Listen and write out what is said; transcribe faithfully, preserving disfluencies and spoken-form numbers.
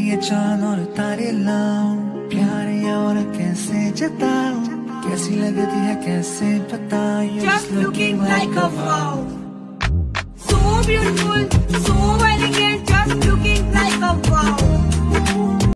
ये चांद और तारे लाऊं, प्यार ये और कैसे जताऊं, कैसी लगती है कैसे बताऊं, just looking like a wow, so beautiful.